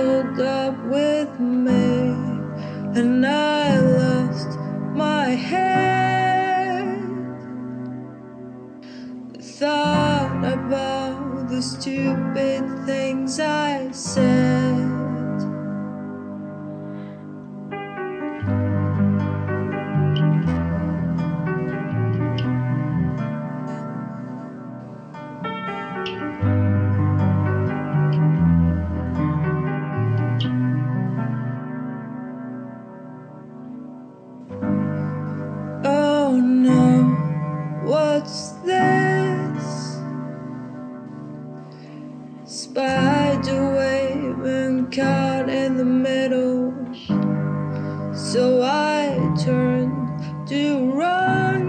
tangled up with me, and I lost my head. Thought about the stupid things I said. Oh no, what's this? Spider waving caught in the middle. So I turned to run.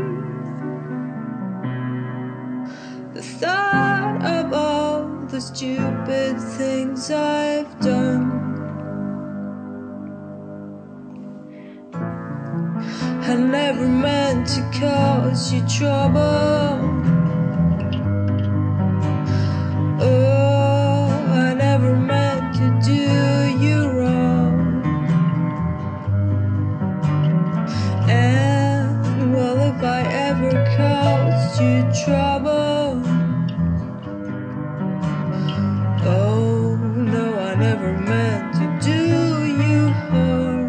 The thought of all the stupid things I've done. I never meant to cause you trouble. Oh, I never meant to do you wrong. And well, if I ever caused you trouble, oh no, I never meant to do you harm.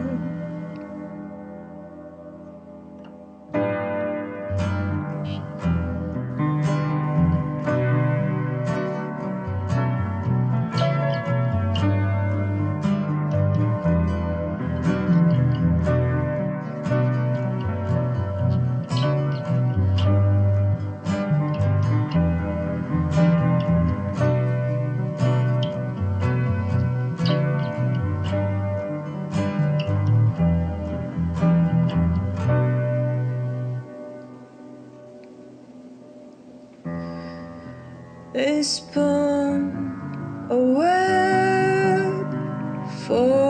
They spun a web for